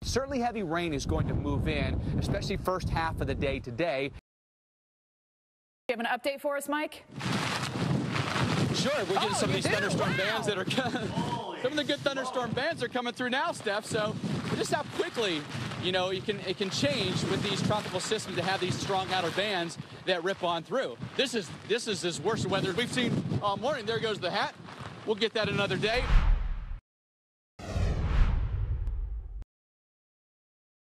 certainly heavy rain is going to move in, especially first half of the day today. You have an update for us, Mike? Sure, we're getting some of these thunderstorm bands that are some of the good thunderstorm bands are coming through now, Steph. So just how quickly, you know, it can change with these tropical systems to have these strong outer bands that rip on through. This is as worse weather we've seen all morning. There goes the hat. We'll get that another day.